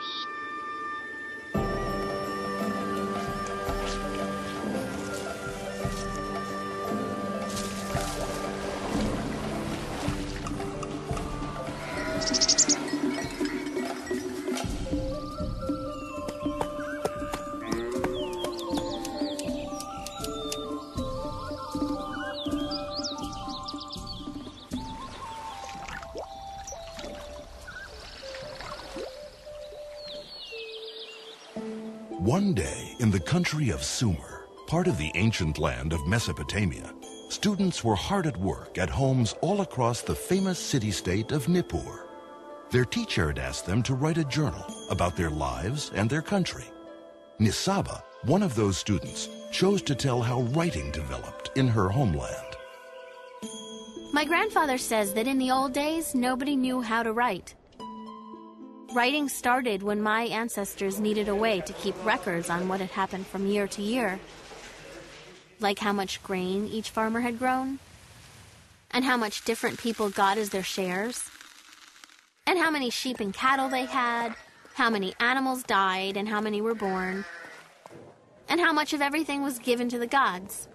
One day, in the country of Sumer, part of the ancient land of Mesopotamia, students were hard at work at homes all across the famous city-state of Nippur. Their teacher had asked them to write a journal about their lives and their country. Nisaba, one of those students, chose to tell how writing developed in her homeland. My grandfather says that in the old days, nobody knew how to write. Writing started when my ancestors needed a way to keep records on what had happened from year to year, like how much grain each farmer had grown, and how much different people got as their shares, and how many sheep and cattle they had, how many animals died and how many were born, and how much of everything was given to the gods.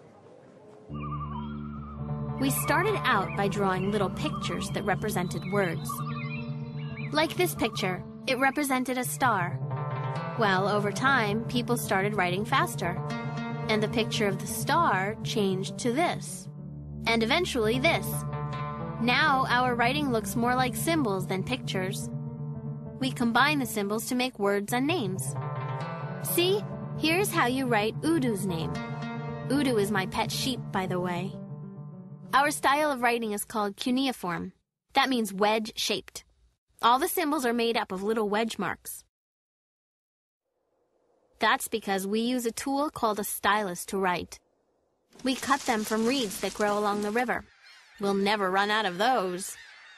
We started out by drawing little pictures that represented words. Like this picture, it represented a star. Well, over time, people started writing faster, and the picture of the star changed to this, and eventually this. Now, our writing looks more like symbols than pictures. We combine the symbols to make words and names. See, here's how you write Udu's name. Udu is my pet sheep, by the way. Our style of writing is called cuneiform. That means wedge-shaped. All the symbols are made up of little wedge marks. That's because we use a tool called a stylus to write. We cut them from reeds that grow along the river. We'll never run out of those.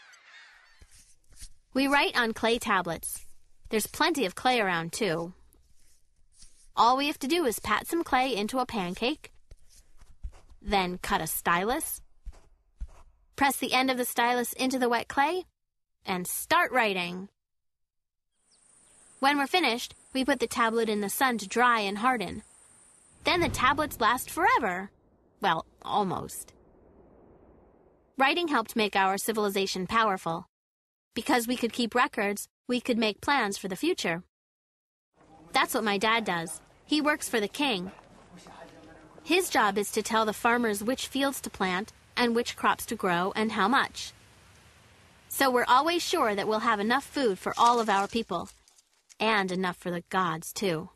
We write on clay tablets. There's plenty of clay around, too. All we have to do is pat some clay into a pancake, then cut a stylus, press the end of the stylus into the wet clay, and start writing. When we're finished, we put the tablet in the sun to dry and harden. Then the tablets last forever. Well, almost. Writing helped make our civilization powerful. Because we could keep records, we could make plans for the future. That's what my dad does. He works for the king. His job is to tell the farmers which fields to plant and which crops to grow and how much. So we're always sure that we'll have enough food for all of our people, and enough for the gods, too.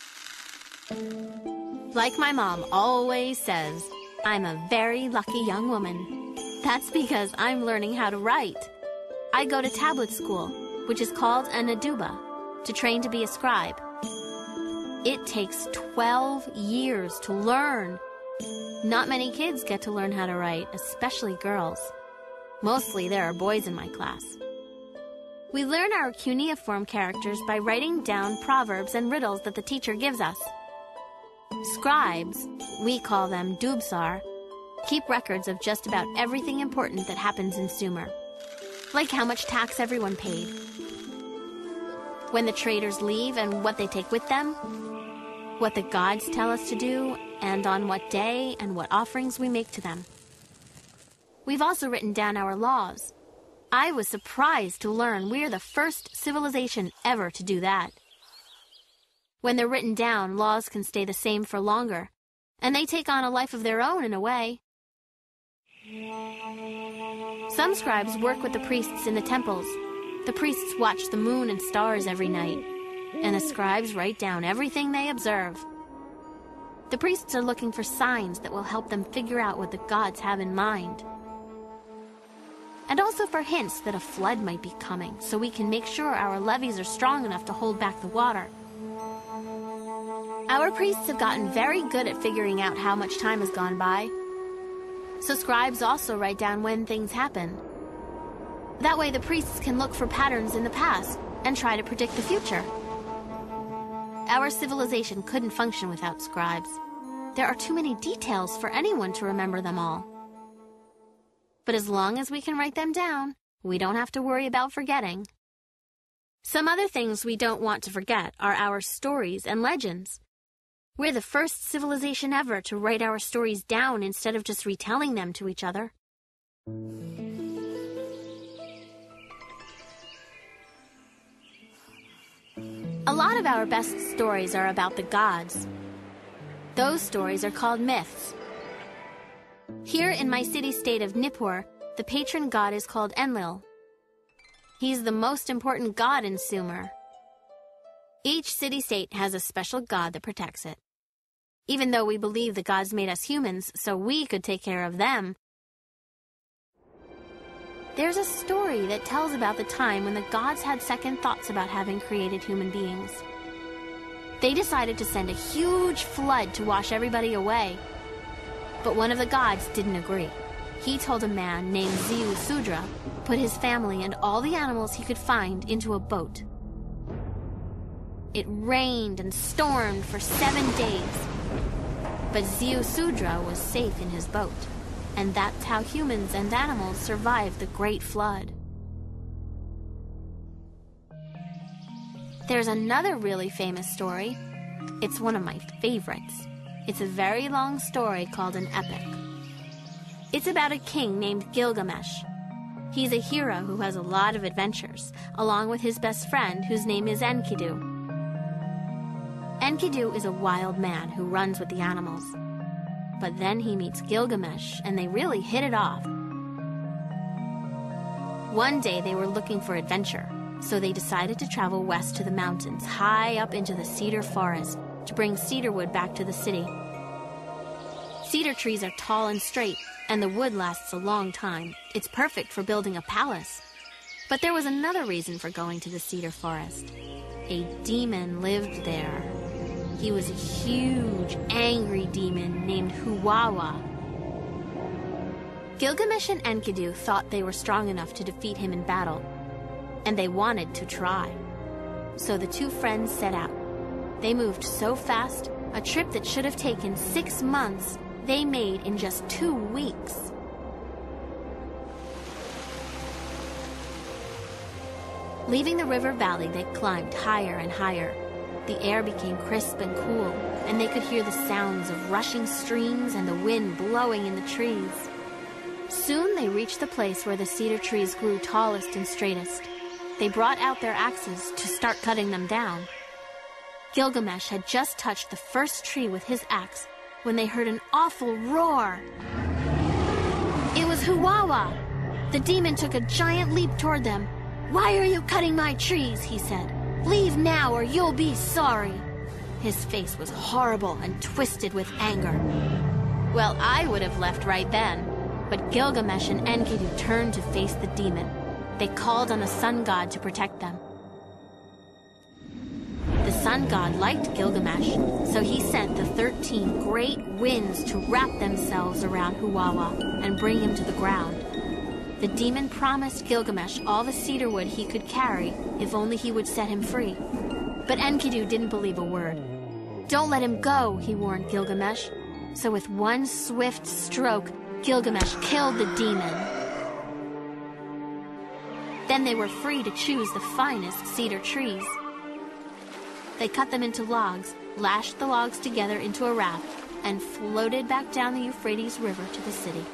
Like my mom always says, I'm a very lucky young woman. That's because I'm learning how to write. I go to tablet school, which is called a Naduba, to train to be a scribe. It takes 12 years to learn. Not many kids get to learn how to write, especially girls. Mostly there are boys in my class. We learn our cuneiform characters by writing down proverbs and riddles that the teacher gives us. Scribes, we call them dubsar, keep records of just about everything important that happens in Sumer. Like how much tax everyone paid, when the traders leave and what they take with them, what the gods tell us to do, and on what day and what offerings we make to them. We've also written down our laws. I was surprised to learn we're the first civilization ever to do that. When they're written down, laws can stay the same for longer, and they take on a life of their own in a way. Some scribes work with the priests in the temples. The priests watch the moon and stars every night, and the scribes write down everything they observe. The priests are looking for signs that will help them figure out what the gods have in mind. And also for hints that a flood might be coming, so we can make sure our levees are strong enough to hold back the water. Our priests have gotten very good at figuring out how much time has gone by. So scribes also write down when things happen. That way the priests can look for patterns in the past and try to predict the future. Our civilization couldn't function without scribes. There are too many details for anyone to remember them all. But as long as we can write them down, we don't have to worry about forgetting. Some other things we don't want to forget are our stories and legends. We're the first civilization ever to write our stories down instead of just retelling them to each other. A lot of our best stories are about the gods. Those stories are called myths. Here in my city-state of Nippur, the patron god is called Enlil. He's the most important god in Sumer. Each city-state has a special god that protects it. Even though we believe the gods made us humans so we could take care of them, there's a story that tells about the time when the gods had second thoughts about having created human beings. They decided to send a huge flood to wash everybody away. But one of the gods didn't agree. He told a man named Ziusudra to put his family and all the animals he could find into a boat. It rained and stormed for 7 days. But Ziusudra was safe in his boat. And that's how humans and animals survived the Great Flood. There's another really famous story. It's one of my favorites. It's a very long story called an epic. It's about a king named Gilgamesh. He's a hero who has a lot of adventures, along with his best friend whose name is Enkidu. Enkidu is a wild man who runs with the animals. But then he meets Gilgamesh, and they really hit it off. One day they were looking for adventure, so they decided to travel west to the mountains, high up into the cedar forest, to bring cedar wood back to the city. Cedar trees are tall and straight, and the wood lasts a long time. It's perfect for building a palace. But there was another reason for going to the cedar forest. A demon lived there. He was a huge, angry demon named Huwawa. Gilgamesh and Enkidu thought they were strong enough to defeat him in battle, and they wanted to try. So the two friends set out. They moved so fast, a trip that should have taken 6 months, they made in just 2 weeks. Leaving the river valley, they climbed higher and higher. The air became crisp and cool, and they could hear the sounds of rushing streams and the wind blowing in the trees. Soon they reached the place where the cedar trees grew tallest and straightest. They brought out their axes to start cutting them down. Gilgamesh had just touched the first tree with his axe when they heard an awful roar. It was Huwawa! The demon took a giant leap toward them. "Why are you cutting my trees?" he said. "Leave now or you'll be sorry." His face was horrible and twisted with anger. Well, I would have left right then, but Gilgamesh and Enkidu turned to face the demon. They called on the sun god to protect them. The sun god liked Gilgamesh, so he sent the 13 great winds to wrap themselves around Huwawa and bring him to the ground. The demon promised Gilgamesh all the cedar wood he could carry if only he would set him free. But Enkidu didn't believe a word. "Don't let him go," he warned Gilgamesh. So with one swift stroke, Gilgamesh killed the demon. Then they were free to choose the finest cedar trees. They cut them into logs, lashed the logs together into a raft, and floated back down the Euphrates River to the city.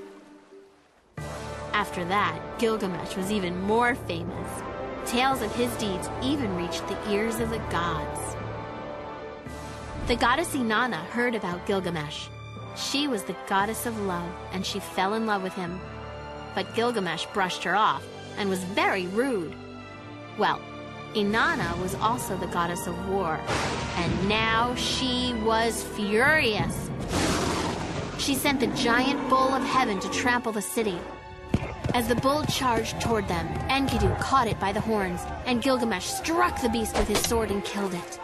After that, Gilgamesh was even more famous. Tales of his deeds even reached the ears of the gods. The goddess Inanna heard about Gilgamesh. She was the goddess of love, and she fell in love with him. But Gilgamesh brushed her off and was very rude. Well, Inanna was also the goddess of war, and now she was furious. She sent the giant bull of heaven to trample the city. As the bull charged toward them, Enkidu caught it by the horns, and Gilgamesh struck the beast with his sword and killed it.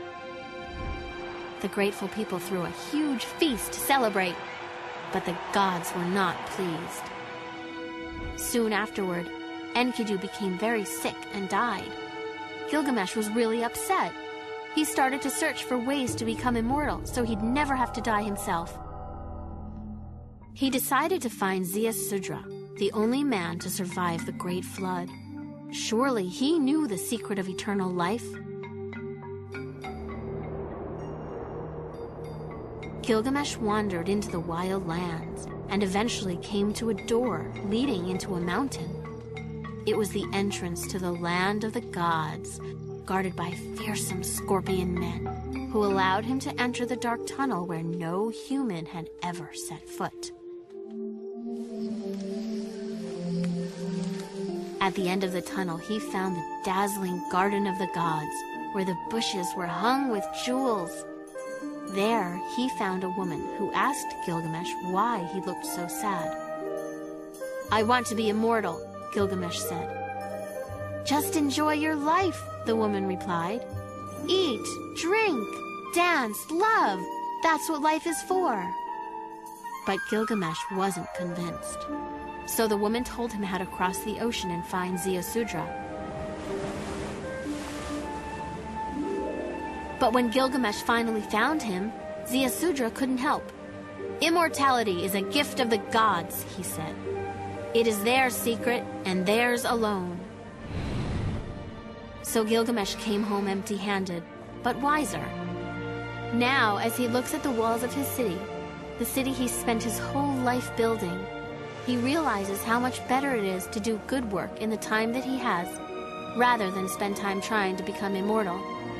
The grateful people threw a huge feast to celebrate, but the gods were not pleased. Soon afterward, Enkidu became very sick and died. Gilgamesh was really upset. He started to search for ways to become immortal so he'd never have to die himself. He decided to find Ziusudra, the only man to survive the Great Flood. Surely he knew the secret of eternal life. Gilgamesh wandered into the wild lands and eventually came to a door leading into a mountain. It was the entrance to the land of the gods, guarded by fearsome scorpion men, who allowed him to enter the dark tunnel where no human had ever set foot. At the end of the tunnel, he found the dazzling Garden of the Gods, where the bushes were hung with jewels. There, he found a woman who asked Gilgamesh why he looked so sad. "I want to be immortal," Gilgamesh said. "Just enjoy your life," the woman replied. "Eat, drink, dance, love. That's what life is for." But Gilgamesh wasn't convinced. So the woman told him how to cross the ocean and find Ziusudra. But when Gilgamesh finally found him, Ziusudra couldn't help. "Immortality is a gift of the gods," he said. "It is their secret and theirs alone." So Gilgamesh came home empty-handed, but wiser. Now, as he looks at the walls of his city, the city he spent his whole life building, he realizes how much better it is to do good work in the time that he has, rather than spend time trying to become immortal.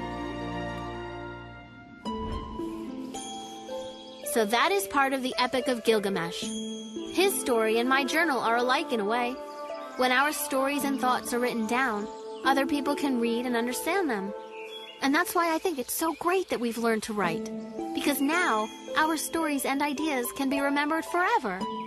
So that is part of the Epic of Gilgamesh. His story and my journal are alike in a way. When our stories and thoughts are written down, other people can read and understand them. And that's why I think it's so great that we've learned to write. Because now, our stories and ideas can be remembered forever.